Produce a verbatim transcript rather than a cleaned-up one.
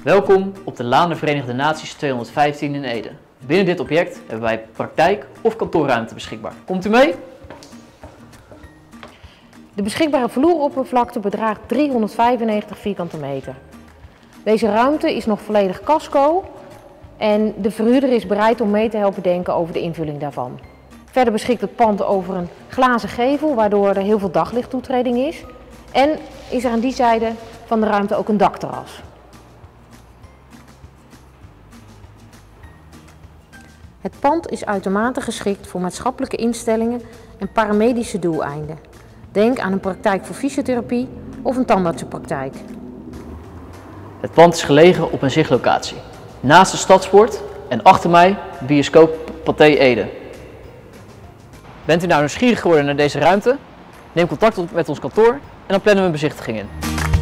Welkom op de Laan der Verenigde Naties tweehonderdvijftien in Ede. Binnen dit object hebben wij praktijk- of kantoorruimte beschikbaar. Komt u mee? De beschikbare vloeroppervlakte bedraagt driehonderdvijfennegentig vierkante meter. Deze ruimte is nog volledig casco en de verhuurder is bereid om mee te helpen denken over de invulling daarvan. Verder beschikt het pand over een glazen gevel waardoor er heel veel daglichttoetreding is. En is er aan die zijde van de ruimte ook een dakterras. Het pand is uitermate geschikt voor maatschappelijke instellingen en paramedische doeleinden. Denk aan een praktijk voor fysiotherapie of een tandartsenpraktijk. Het pand is gelegen op een zichtlocatie, naast de Stadspoort en achter mij bioscoop Pathé Ede. Bent u nou nieuwsgierig geworden naar deze ruimte? Neem contact op met ons kantoor en dan plannen we een bezichtiging in.